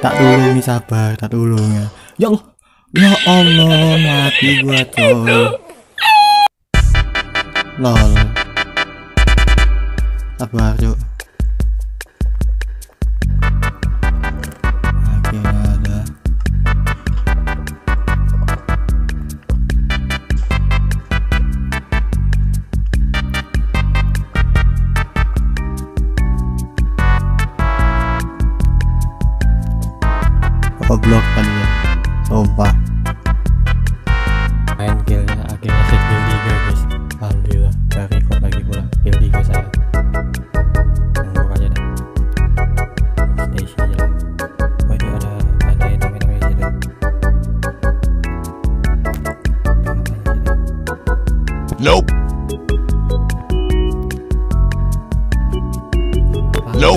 Tak dulu nih, sabar, tak dulu ya. Ya Allah, mati gua tuh. Lol. Sabar, Cuk. Akhirnya ada. Goblok kali ya. Sumpah. Main killnya akhirnya set kill 3 guys. Alhamdulillah, gak record lagi pula kill 3 saya. Tunggu aja dah. Station aja lah. Oh itu ada item di situ. Nope. Nope.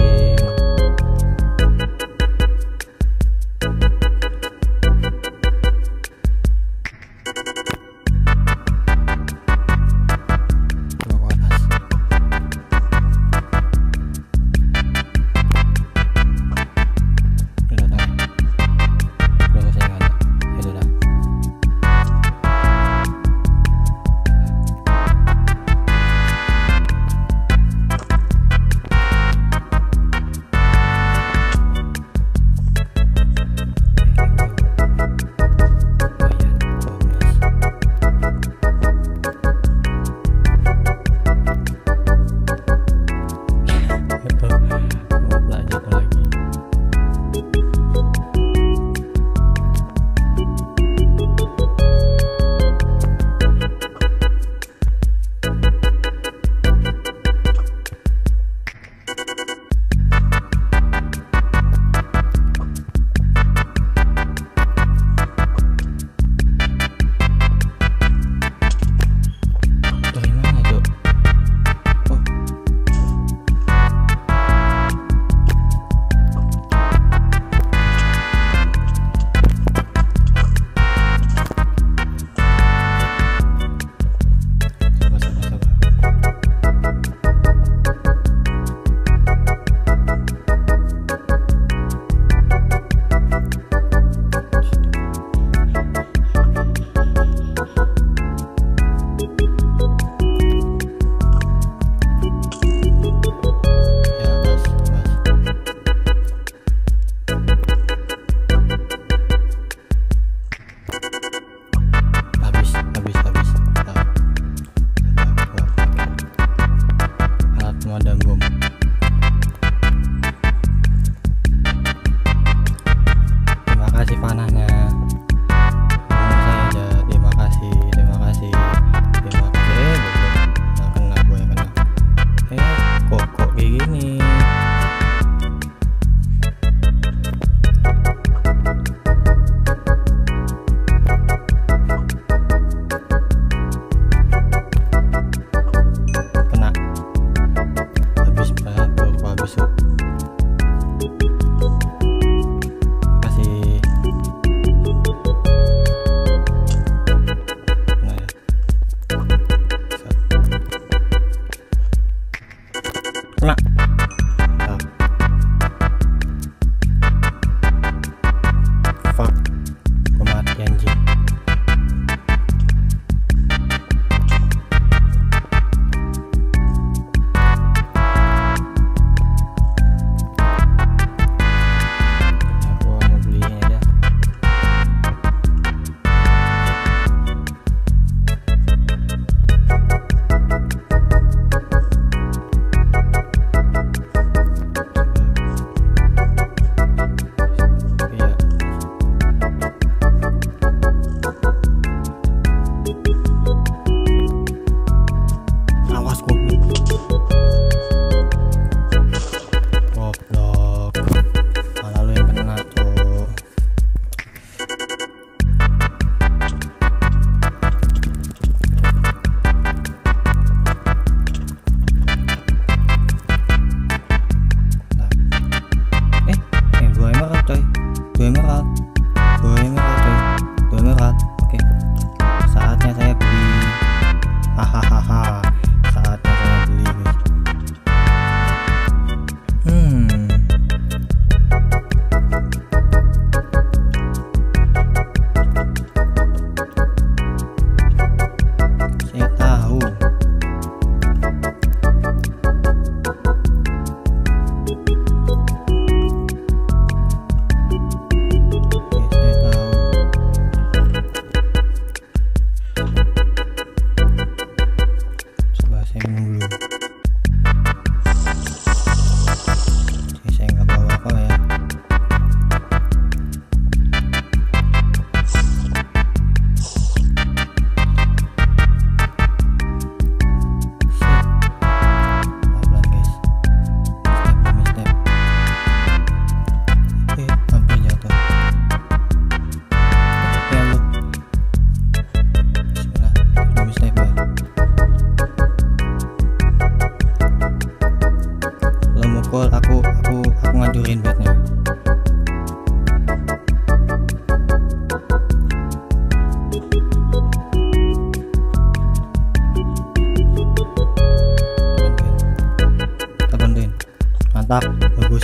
mantap, bagus.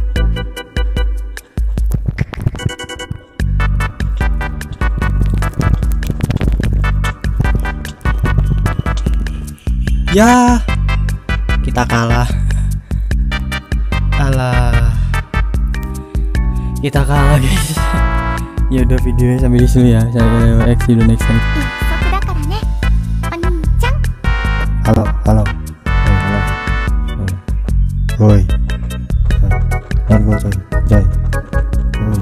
Ya, kita kalah. Kita kalah guys. Ya udah, videonya sampai di sini ya. Saya see you next time. Halo. Woi. Jangan gua coy. Jai. Woi.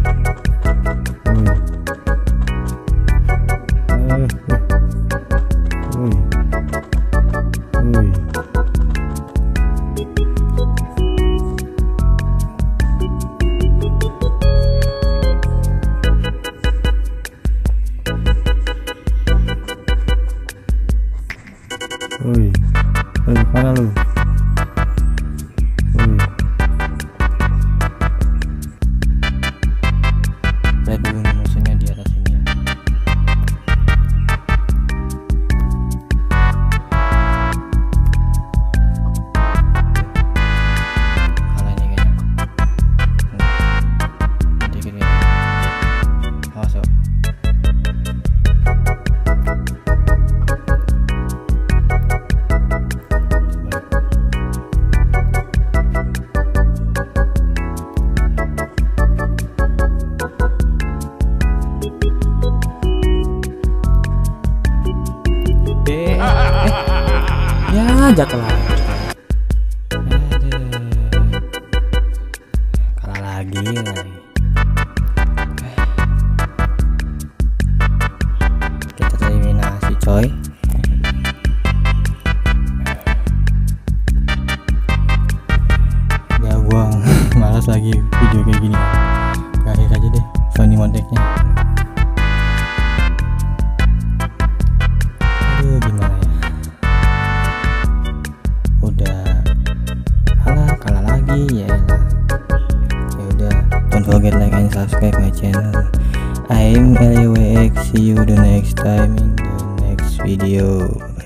Woi, mana lu? Lihat dulu musuhnya di atas ini ya. Kalah ini kayaknya. Dikit ya. Awas yuk. Ya, jatuh lagi. Kalah lagi. Kita eliminasi coy. Ya gua malas lagi video kayak gini. Akhir aja deh Sony Montage-nya. Aduh, gimana ya? Kalah lagi ya. Ya udah, don't forget like and subscribe my channel. I'm LWX. See you the next time in the next video.